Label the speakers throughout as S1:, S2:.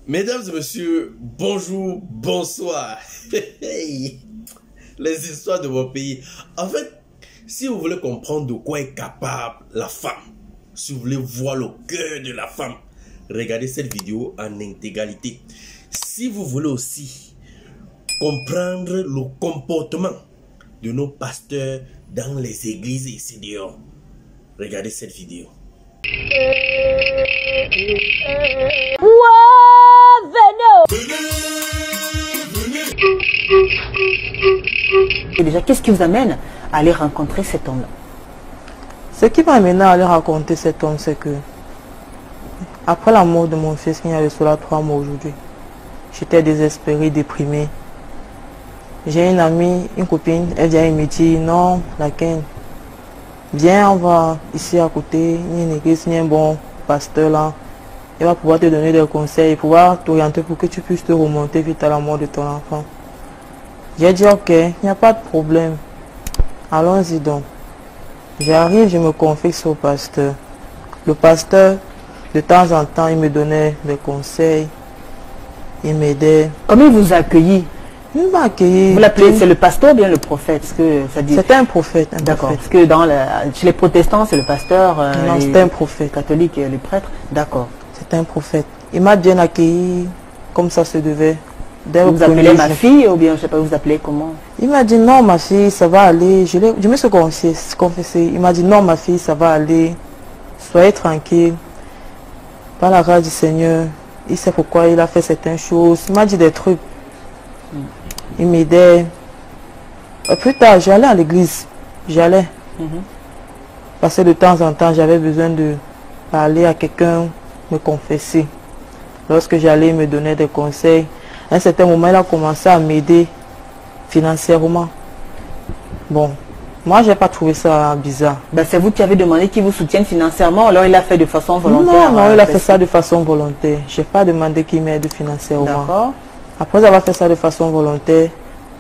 S1: Mesdames et messieurs, bonjour, bonsoir. Les histoires de vos pays. En fait, si vous voulez comprendre de quoi est capable la femme, si vous voulez voir le cœur de la femme, regardez cette vidéo en intégralité. Si vous voulez aussi comprendre le comportement de nos pasteurs dans les églises et ici dehors, regardez cette vidéo.
S2: Et déjà, qu'est-ce qui vous amène à aller rencontrer cet homme-là?
S3: Ce qui m'a amené à aller rencontrer cet homme, c'est que après la mort de mon fils, il y avait cela 3 mois aujourd'hui, j'étais désespérée, déprimée. J'ai une amie, une copine, elle vient et me dit non, laquelle, viens, on va ici à côté, il y a une église, il y a un bon pasteur là. Il va pouvoir te donner des conseils, pouvoir t'orienter pour que tu puisses te remonter vite à la mort de ton enfant. J'ai dit ok, il n'y a pas de problème. Allons-y donc. J'arrive, je me confie au pasteur. Le pasteur, de temps en temps, il me donnait des conseils. Il m'aidait.
S2: Comment il vous a accueilli?
S3: Il m'a accueilli.
S2: Vous l'appelez, c'est le pasteur ou bien le prophète?
S3: C'était un prophète.
S2: D'accord. Parce que chez les protestants, c'est le pasteur.
S3: Non, c'était un prophète.
S2: Catholique et les prêtres. D'accord.
S3: C'était un prophète. Il m'a bien accueilli comme ça se devait.
S2: Vous appelez ma fille ou bien je ne sais pas, vous appelez comment?
S3: Il m'a dit non ma fille, ça va aller. Je me suis confessé. Il m'a dit non ma fille, ça va aller. Soyez tranquille. Par la grâce du Seigneur, il sait pourquoi il a fait certaines choses. Il m'a dit des trucs. Il m'aidait. Plus tard, j'allais à l'église. J'allais. Parce que de temps en temps, j'avais besoin de parler à quelqu'un, me confesser. Lorsque j'allais, il me donnait des conseils. À un certain moment, il a commencé à m'aider financièrement. Bon, moi, j'ai pas trouvé ça bizarre.
S2: Ben, c'est vous qui avez demandé qu'il vous soutienne financièrement, alors il a fait de façon volontaire?
S3: Non, il a fait ça de façon volontaire. Je n'ai pas demandé qu'il m'aide financièrement.
S2: D'accord.
S3: Après avoir fait ça de façon volontaire,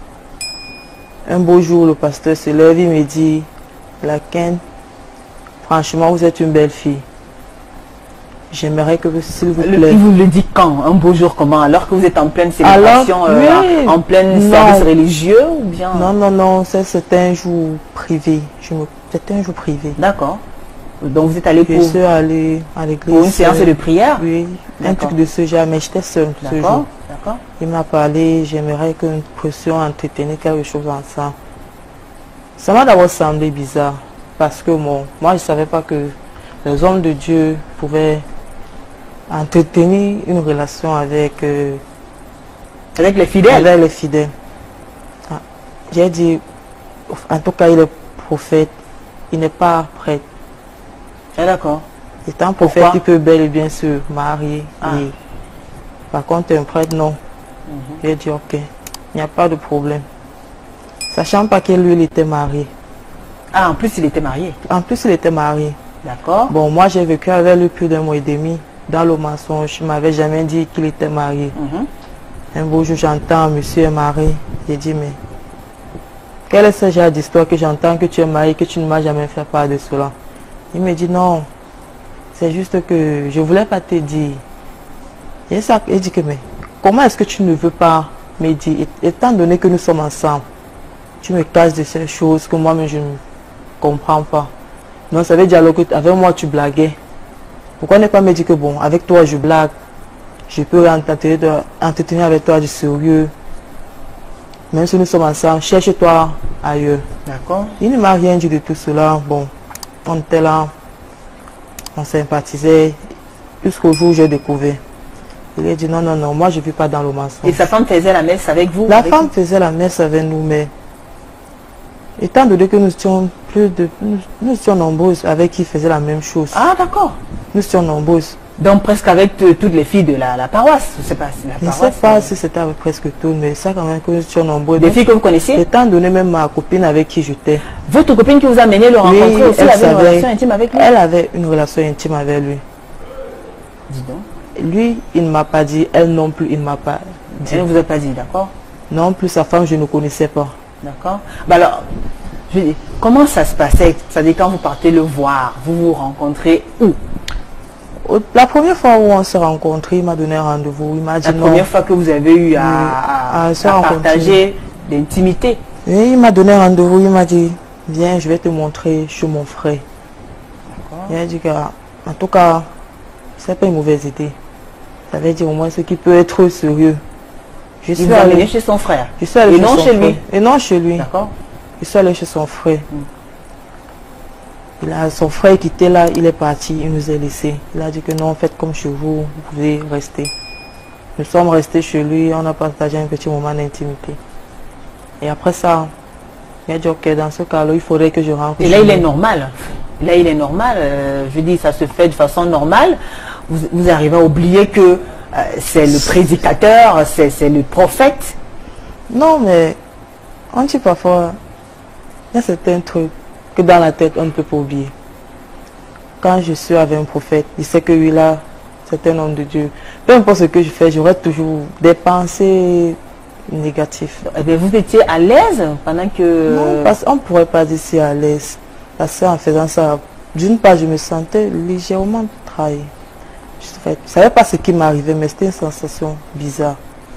S3: un beau jour, le pasteur se lève, il me dit, Laken, franchement, vous êtes une belle fille. J'aimerais que, s'il vous plaît...
S2: Il vous le dit quand? Un beau jour comment? Alors que vous êtes en pleine célébration,
S3: oui,
S2: en plein service religieux ou bien?
S3: Non, c'était un jour privé. C'était un jour privé.
S2: D'accord. Donc vous êtes allé
S3: Je suis allé à l'église.
S2: Pour une séance de prière?
S3: Oui, un truc de ce genre, mais j'étais seule ce jour.
S2: D'accord.
S3: Il m'a parlé, j'aimerais que nous puissions entretenir quelque chose ensemble. Ça m'a d'abord semblé bizarre, parce que moi je ne savais pas que les hommes de Dieu pouvaient entretenir une relation avec
S2: les fidèles.
S3: Avec les fidèles. Ah. J'ai dit, en tout cas, il est prophète, il n'est pas prêtre.
S2: Ah, d'accord.
S3: C'est un prophète qui peut bel et bien se marier. Et, par contre, un prêtre, non. J'ai dit, ok, il n'y a pas de problème. Sachant pas que lui, il était marié.
S2: Ah, en plus, il était marié.
S3: En plus, il était marié.
S2: D'accord.
S3: Bon, moi, j'ai vécu avec lui plus d'1 mois et demi. Dans le mensonge, il ne m'avait jamais dit qu'il était marié. Un beau jour, j'entends, monsieur est marié. J'ai dit, mais quel est ce genre d'histoire que j'entends que tu es marié, que tu ne m'as jamais fait part de cela? Il me dit, non, c'est juste que je ne voulais pas te dire. Et ça, il dit que, mais comment est-ce que tu ne veux pas me dire, étant donné que nous sommes ensemble, tu me caches de ces choses que moi-même je ne comprends pas. Non, ça veut dire alors qu'avec moi tu blaguais. Pourquoi ne pas me dire que bon, avec toi je blague, je peux entretenir avec toi du sérieux. Même si nous sommes ensemble, cherche-toi ailleurs.
S2: D'accord.
S3: Il ne m'a rien dit de tout cela. Bon, on était là, on sympathisait, jusqu'au jour où j'ai découvert. Il a dit non, moi je ne vis pas dans le mensonge.
S2: Et sa femme faisait la messe avec vous?
S3: La femme faisait la messe avec nous, mais étant donné que nous étions nombreuses avec qui faisaient la même chose.
S2: Ah, d'accord.
S3: Nous étions nombreuses.
S2: Donc presque avec toutes les filles de la paroisse, je ne sais pas si la paroisse...
S3: Je ne sais pas si c'était avec presque tout, mais ça quand même que nous étions nombreuses.
S2: Des filles que vous connaissiez?
S3: Étant donné même ma copine avec qui j'étais.
S2: Votre copine qui vous a amené le rencontrer aussi, elle avait une relation intime avec lui?
S3: Elle avait une relation intime avec lui.
S2: Dis donc.
S3: Lui, il ne m'a pas dit, elle non plus, il ne m'a pas dit.
S2: Elle ne vous a pas dit, d'accord?
S3: Non plus, sa femme, je ne connaissais pas.
S2: D'accord. Bah alors, je dis, comment ça se passait? C'est-à-dire quand vous partez le voir, vous vous rencontrez où?
S3: La première fois où on s'est rencontrés, il m'a donné un rendez-vous. Il m'a dit
S2: La première fois que vous avez eu à partager l'intimité.
S3: Et il m'a donné un rendez-vous. Il m'a dit, viens, je vais te montrer chez mon frère. Il a dit que, en tout cas, c'est pas une mauvaise idée. Ça veut dire au moins ce qui peut être sérieux.
S2: Je suis allé chez son frère.
S3: Je suis allé
S2: et non chez lui.
S3: Et non chez lui.
S2: D'accord.
S3: Je suis allé chez son frère. Il a, son frère qui était là, il est parti, il nous a laissés. Il a dit que non, faites comme chez vous, vous pouvez rester. Nous sommes restés chez lui, on a partagé un petit moment d'intimité. Et après ça, il a dit ok, dans ce cas-là, il faudrait que je rentre.
S2: Et là, il est normal. Là, il est normal. Je dis, ça se fait de façon normale. Vous arrivez à oublier que c'est le prédicateur, c'est le prophète.
S3: Non, mais on dit parfois, il y a certains trucs que dans la tête, on ne peut pas oublier. Quand je suis avec un prophète, il sait que lui là, c'est un homme de Dieu. Peu importe ce que je fais, j'aurai toujours des pensées négatives.
S2: Eh bien, vous étiez à l'aise pendant que...
S3: Non, parce qu'on ne pourrait pas dire si à l'aise. Parce qu'en faisant ça, d'une part, je me sentais légèrement trahi. Je ne savais pas ce qui m'arrivait, mais c'était une sensation bizarre.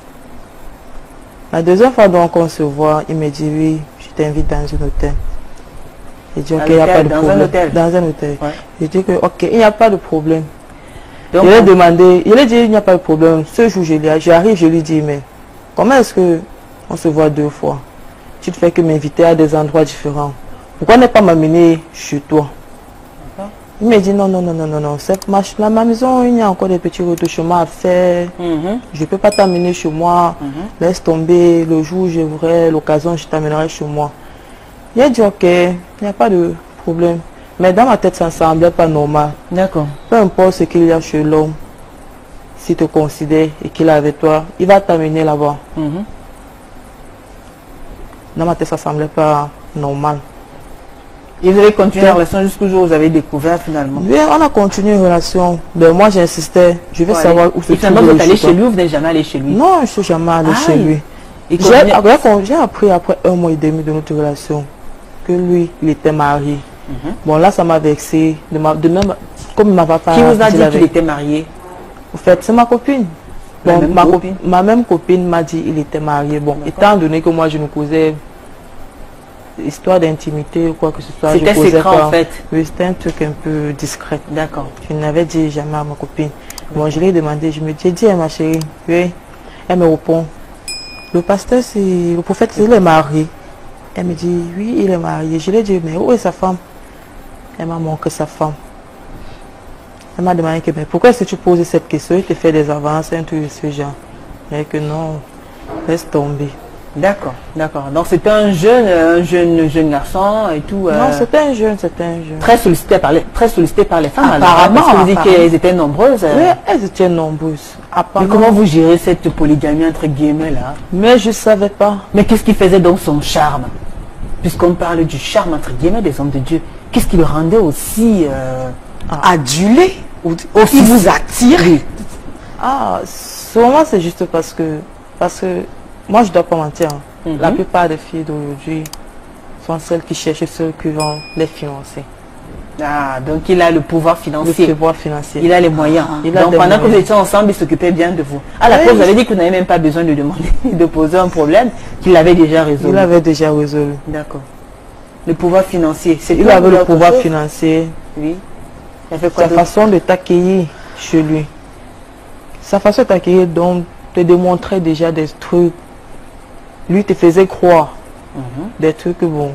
S3: La deuxième fois donc on se voit, il me dit oui, je t'invite dans un hôtel. Il dit ok, il n'y a pas de problème. Dans un hôtel. Ouais. Il dit que ok, il n'y a pas de problème. Donc, je lui ai demandé, il a dit il n'y a pas de problème. Ce jour, j'arrive, je lui dis mais comment est-ce que on se voit deux fois? Tu ne fais que m'inviter à des endroits différents. Pourquoi ne pas m'amener chez toi? Il me dit non, c'est ma maison, il y a encore des petits retouchements à faire. Je ne peux pas t'amener chez moi. Laisse tomber, le jour où j'aurai l'occasion, je t'amènerai chez moi. Il a dit ok, il n'y a pas de problème. Mais dans ma tête, ça ne semblait pas normal. D'accord. Peu importe ce qu'il y a chez l'homme, s'il te considère et qu'il est avec toi, il va t'amener là-bas. Dans ma tête, ça ne semblait pas normal.
S2: Et vous avez continué la relation jusqu'au jour où vous avez découvert finalement?
S3: Oui, on a continué une relation. Mais moi, j'insistais. Je veux savoir où se trouve.
S2: Finalement, vous êtes allé chez lui ou vous n'êtes jamais allé chez lui?
S3: Non, je ne suis jamais allé chez lui. J'ai appris après 1 mois et demi de notre relation que lui, il était marié. Bon, là, ça m'a vexé. De même, comme il m'avait pas...
S2: Qui vous a dit qu'il était marié?
S3: En fait, c'est ma copine. Bon, ma même copine m'a dit qu'il était marié. Bon, étant donné que moi, je me causais... histoire d'intimité ou quoi que ce soit.
S2: C'était secret en fait.
S3: Oui, c'était un truc un peu discret.
S2: D'accord.
S3: Je n'avais dit jamais à ma copine. Bon, je lui ai demandé, j'ai dit à ma chérie, oui. Elle me répond, le pasteur, le prophète, il est marié. Elle me dit, oui, il est marié. Je lui ai dit, mais où est sa femme? Elle m'a montré sa femme. Elle m'a demandé, mais pourquoi est-ce que tu poses cette question? Il te fait des avances, un truc de ce genre. Mais que non, laisse tomber.
S2: D'accord, d'accord. Donc c'était un jeune garçon et tout.
S3: Non, c'était un jeune.
S2: Très sollicité par les femmes.
S3: Apparemment.
S2: Parce que vous dites qu'elles étaient nombreuses.
S3: Oui, elles étaient nombreuses.
S2: Mais comment vous gérez cette polygamie entre guillemets là?
S3: Mais je ne savais pas.
S2: Mais qu'est-ce qui faisait donc son charme? Puisqu'on parle du charme entre guillemets des hommes de Dieu, qu'est-ce qui le rendait aussi adulé, aussi vous attire?
S3: Sûrement c'est juste parce que moi je ne dois pas mentir. La plupart des filles d'aujourd'hui sont celles qui cherchent ceux qui vont les financer.
S2: Ah, donc il a le pouvoir financier.
S3: Le pouvoir financier.
S2: Il a les moyens. Donc pendant que vous étiez ensemble, il s'occupait bien de vous. À la fin, vous avez dit que vous n'avez même pas besoin de demander, de poser un problème, qu'il avait déjà résolu.
S3: Il avait déjà résolu.
S2: D'accord. Le pouvoir financier.
S3: Il avait le pouvoir financier.
S2: Oui.
S3: Sa façon de t'accueillir chez lui. Sa façon de t'accueillir, donc, te démontrait déjà des trucs. Lui te faisait croire des trucs que bon,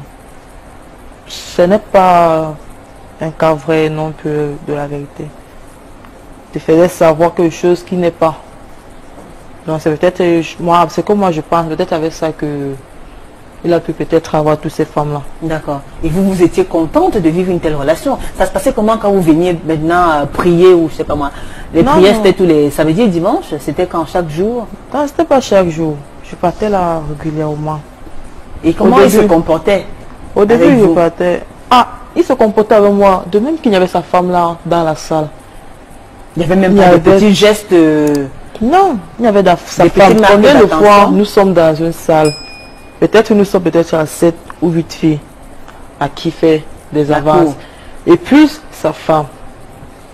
S3: ce n'est pas un cas vrai non plus de la vérité. Te faisait savoir quelque chose qui n'est pas. Donc c'est peut-être moi, c'est comme moi je pense, peut-être avec ça que il a pu peut-être avoir toutes ces femmes-là.
S2: D'accord. Et vous étiez contente de vivre une telle relation? Ça se passait comment quand vous veniez maintenant prier ou je sais pas moi? Les prières c'était tous les samedis et dimanches? C'était quand chaque jour?
S3: Non, c'était pas chaque jour. Je partais là régulièrement.
S2: Et comment il se comportait?
S3: Au début, je partais. Il se comportait avec moi, de même qu'il y avait sa femme là dans la salle.
S2: Il n'y avait même pas de petits gestes.
S3: Non, il y avait sa femme. Combien de fois nous sommes dans une salle? Peut-être nous sommes peut-être à 7 ou 8 filles à qui fait des avances. Et plus sa femme.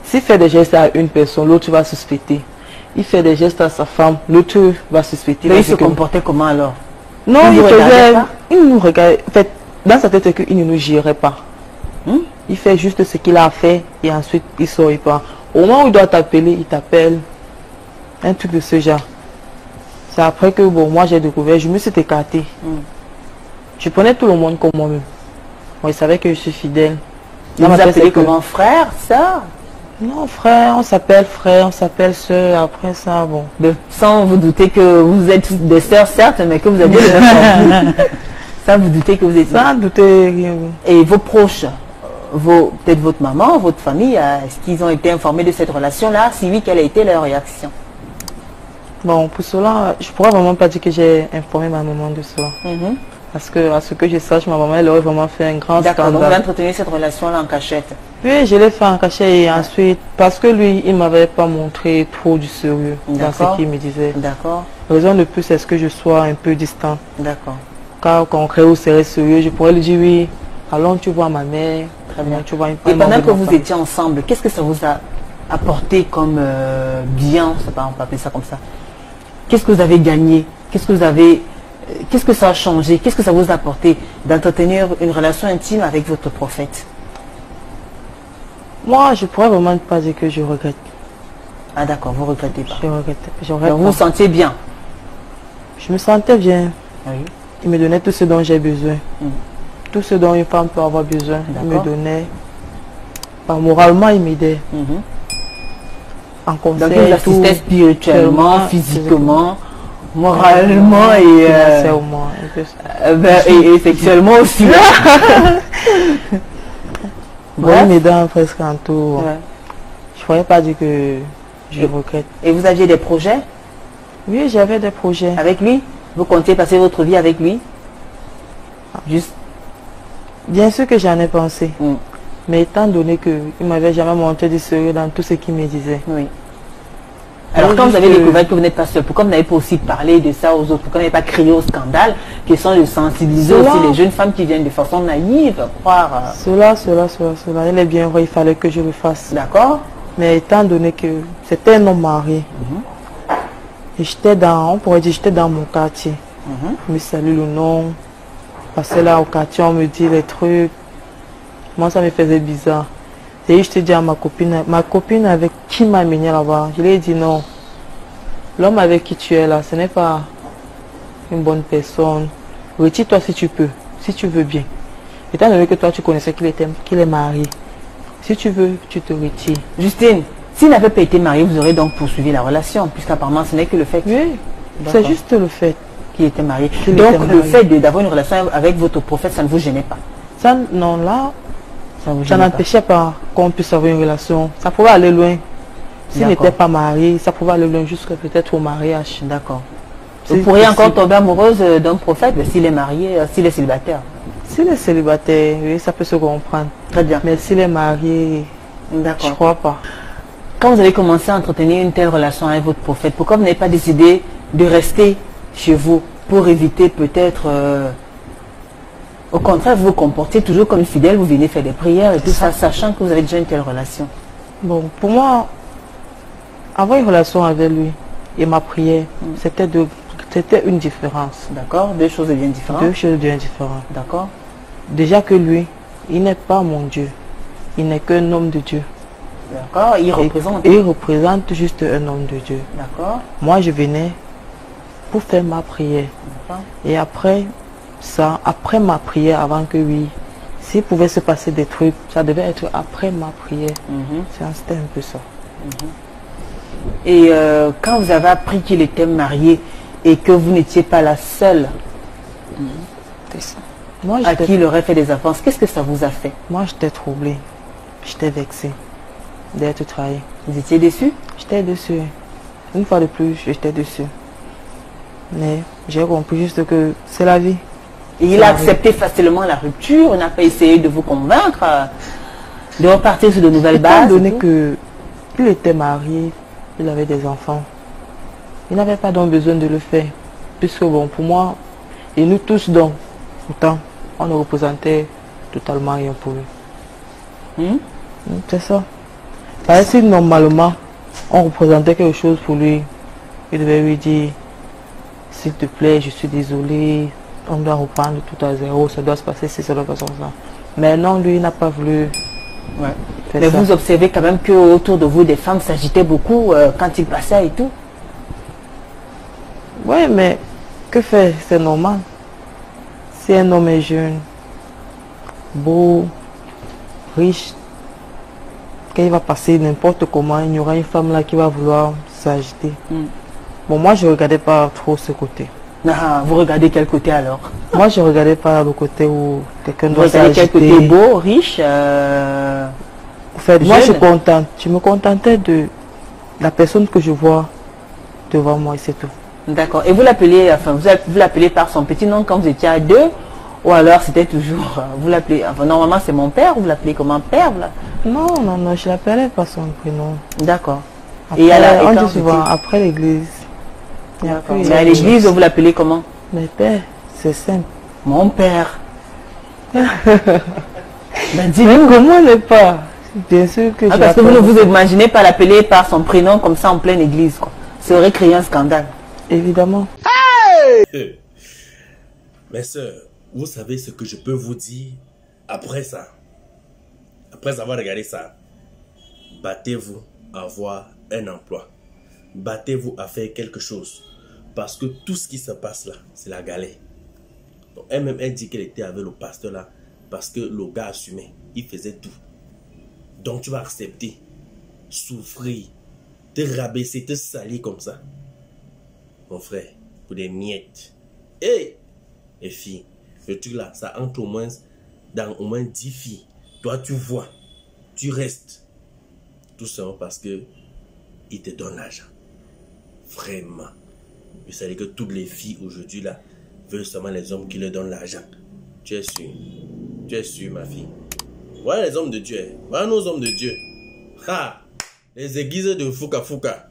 S3: S'il fait des gestes à une personne, l'autre va suspecter. Il fait des gestes à sa femme, l'autre va suspecter.
S2: Mais il se comportait comment alors?
S3: Non, il faisait... Il nous regardait. En fait, dans sa tête, c'est qu'il ne nous gérait pas. Il fait juste ce qu'il a fait et ensuite il sort et part. Au moment où il doit t'appeler, il t'appelle. Un truc de ce genre. C'est après que bon, moi j'ai découvert, je me suis écartée. Je prenais tout le monde comme moi-même. Moi, il savait que je suis fidèle.
S2: Vous appelez comment? Frère, sœur?
S3: Non, frère, on s'appelle soeur. Après ça, bon.
S2: Sans vous douter que vous êtes des sœurs, certes, mais que vous avez le même. Sans vous douter que vous êtes...
S3: Sans douter.
S2: Et vos proches, peut-être votre maman, votre famille, est-ce qu'ils ont été informés de cette relation-là? Si oui, quelle a été leur réaction?
S3: Bon, pour cela, je pourrais vraiment pas dire que j'ai informé ma maman de cela. Parce que, à ce que je sache, ma maman, elle aurait vraiment fait un grand scandale.
S2: D'accord, donc vous entretenez cette relation-là en cachette? Oui,
S3: je l'ai fait en cachette et ensuite, parce que lui, il ne m'avait pas montré trop du sérieux dans ce qu'il me disait.
S2: D'accord.
S3: Raison de plus, c'est ce que je sois un peu distant.
S2: D'accord.
S3: Car quand on crée au sérieux, je pourrais lui dire oui, allons tu vois ma mère.
S2: Très bien. Tu vois et pendant que vous étiez ensemble, qu'est-ce que ça vous a apporté comme bien, je sais pas, on peut appeler ça comme ça? Qu'est-ce que vous avez gagné? Qu'est-ce que ça a changé? Qu'est-ce que ça vous a apporté d'entretenir une relation intime avec votre prophète?
S3: Moi, je pourrais vraiment pas dire que je regrette.
S2: Ah d'accord, vous ne regrettez pas?
S3: Je regrette.
S2: Donc vous vous sentiez bien?
S3: Je me sentais bien.
S2: Oui.
S3: Il me donnait tout ce dont j'ai besoin. Tout ce dont une femme peut avoir besoin. Il me donnait. Moralement, il m'aidait. En conseil.
S2: Donc il assistait spirituellement, physiquement, moralement et sexuellement aussi.
S3: Bon, il m'aidait presque en tout. Je ne pourrais pas dire que je regrette.
S2: Et vous aviez des projets?
S3: Oui, j'avais des projets.
S2: Avec lui? Vous comptiez passer votre vie avec lui? Juste.
S3: Bien sûr que j'en ai pensé. Mais étant donné qu'il ne m'avait jamais montré du sérieux dans tout ce qu'il me disait.
S2: Oui. Alors quand vous avez découvert que vous n'êtes pas seul, pourquoi vous n'avez pas aussi parlé de ça aux autres? Pourquoi vous n'avez pas crié au scandale? Question de sensibiliser aussi les jeunes femmes qui viennent de façon naïve croire... Cela.
S3: Il est bien vrai, il fallait que je le fasse.
S2: D'accord.
S3: Mais étant donné que c'était un homme marié, et j'étais dans, on pourrait dire, j'étais dans mon quartier. Je me salue le nom. Passer là au quartier, on me dit les trucs. Moi, ça me faisait bizarre. Et je te dis à ma copine avec qui m'a amené là-bas, je lui ai dit non. L'homme avec qui tu es là, ce n'est pas une bonne personne. Retire-toi si tu peux, si tu veux bien. Étant donné que toi, tu connaissais qu'il est marié. Si tu veux, tu te retires.
S2: Justine, s'il n'avait pas été marié, vous aurez donc poursuivi la relation, puisqu'apparemment ce n'est que le fait.
S3: Oui, c'est juste le fait.
S2: Qu'il était marié. Donc le fait d'avoir une relation avec votre prophète, ça ne vous gênait pas?
S3: Ça, non, là, ça n'empêchait pas qu'on puisse avoir une relation. Ça pouvait aller loin. S'il n'était pas marié, ça pouvait aller loin jusqu'à peut-être au mariage.
S2: D'accord. Vous pourriez encore tomber amoureuse d'un prophète s'il est marié, s'il est célibataire?
S3: S'il est célibataire, oui, ça peut se comprendre.
S2: Très bien.
S3: Mais s'il est marié, je ne crois pas.
S2: Quand vous avez commencé à entretenir une telle relation avec votre prophète, pourquoi vous n'avez pas décidé de rester chez vous pour éviter peut-être... Au contraire, vous vous comportez toujours comme fidèle, vous venez faire des prières et tout ça, sachant que vous avez déjà une telle relation.
S3: Bon, pour moi, avoir une relation avec lui et ma prière, c'était une différence.
S2: D'accord, deux choses bien différentes.
S3: Deux choses bien différentes.
S2: D'accord.
S3: Déjà que lui, il n'est pas mon Dieu. Il n'est qu'un homme de Dieu.
S2: D'accord, il représente.
S3: Il représente juste un homme de Dieu.
S2: D'accord.
S3: Moi, je venais pour faire ma prière. Et après ça, après ma prière, avant que oui, s'il pouvait se passer des trucs, ça devait être après ma prière. C'était un peu ça.
S2: Et quand vous avez appris qu'il était marié et que vous n'étiez pas la seule à qui il aurait fait des avances, qu'est-ce que ça vous a fait?
S3: Moi, j'étais troublée. J'étais vexée d'être trahie.
S2: Vous étiez déçue?
S3: J'étais déçue. Une fois de plus, j'étais déçue. Mais j'ai compris juste que c'est la vie.
S2: Et il a accepté facilement la rupture, on n'a pas essayé de vous convaincre de repartir sur de nouvelles bases.
S3: Étant donné qu'il était marié, il avait des enfants, il n'avait pas donc besoin de le faire. Puisque bon, pour moi, et nous tous donc, pourtant, on ne représentait totalement rien pour lui. C'est ça. Parce que si normalement, on représentait quelque chose pour lui, il devait lui dire, s'il te plaît, je suis désolé, on doit reprendre tout à zéro, ça doit se passer si c'est de la façon ça. Mais non, lui, il n'a pas voulu.
S2: Ouais. Mais ça. Vous observez quand même que autour de vous, des femmes s'agitaient beaucoup quand il passait et tout.
S3: Oui, mais que faire? C'est normal. Si un homme est jeune, beau, riche, quand il va passer n'importe comment, il y aura une femme là qui va vouloir s'agiter. Bon, moi, je ne regardais pas trop ce côté.
S2: Ah, vous regardez quel côté alors?
S3: Moi, je ne regardais pas le côté où quelqu'un doit s'agiter.
S2: Vous regardez quel côté beau, riche
S3: En fait, moi, je me contentais de la personne que je vois devant moi et c'est tout.
S2: D'accord. Et vous l'appelez, enfin, vous l'appelez par son petit nom quand vous étiez à deux? Ou alors c'était toujours, vous l'appelez, enfin, normalement c'est mon père, vous l'appelez comment, père là?
S3: Non, non, non, je l'appelais par son prénom.
S2: D'accord.
S3: Et on dit souvent, après l'église.
S2: Mais à l'église, vous l'appelez comment?
S3: Mon père, c'est simple.
S2: Mon père. Ben,
S3: dis-nous comment n'est pas. Bien sûr que
S2: parce que vous ne vous imaginez pas l'appeler par son prénom comme ça en pleine église, quoi. Ça aurait créé un scandale.
S3: Évidemment.
S1: Hey! Mes soeurs, vous savez ce que je peux vous dire après ça? Après avoir regardé ça, battez-vous à avoir un emploi. Battez-vous à faire quelque chose. Parce que tout ce qui se passe là, c'est la galère. Donc elle-même, elle dit qu'elle était avec le pasteur là parce que le gars assumait. Il faisait tout. Donc tu vas accepter, souffrir, te rabaisser, te salir comme ça. Mon frère, pour des miettes. Hey! Les filles, le truc là, ça entre au moins dans au moins 10 filles. Toi, tu vois, tu restes. Tout simplement parce que il te donne l'argent. Vraiment. Vous savez que toutes les filles aujourd'hui là veulent seulement les hommes qui leur donnent l'argent. Tu es sûr? Tu es sûr, ma fille? Voilà les hommes de Dieu. Voilà nos hommes de Dieu. Ha! Les églises de Fouka Fouka.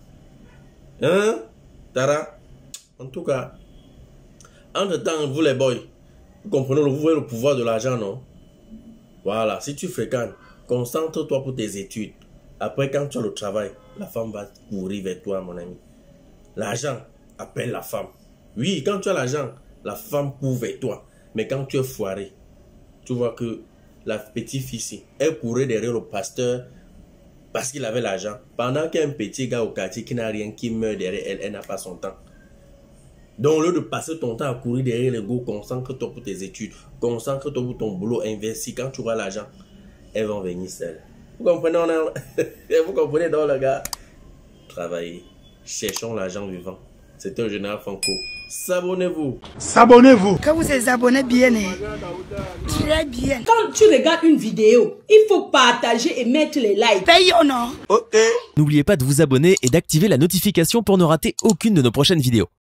S1: Hein? Tara? En tout cas, entre-temps, vous les boys, vous comprenez, vous voyez le pouvoir de l'argent, non? Voilà, si tu fréquentes, concentre-toi pour tes études. Après, quand tu as le travail, la femme va courir vers toi, mon ami. L'argent appelle la femme. Oui, quand tu as l'argent, la femme court vers toi. Mais quand tu es foiré, tu vois que la petite fille ici, elle courait derrière le pasteur parce qu'il avait l'argent. Pendant qu'il y a un petit gars au quartier qui n'a rien, qui meurt derrière elle, elle n'a pas son temps. Donc, au lieu de passer ton temps à courir derrière les gars, concentre-toi pour tes études. Concentre-toi pour ton boulot, investis. Quand tu auras l'argent, elles vont venir seules. Vous comprenez, vous comprenez donc, le gars? Travaillez. Cherchons l'argent vivant. C'était le général Franco. S'abonnez-vous.
S4: S'abonnez-vous.
S5: Que vous vous abonnez bien. Très bien.
S6: Quand tu regardes une vidéo, il faut partager et mettre les likes.
S5: Paye ou non?
S4: Ok.
S7: N'oubliez pas de vous abonner et d'activer la notification pour ne rater aucune de nos prochaines vidéos.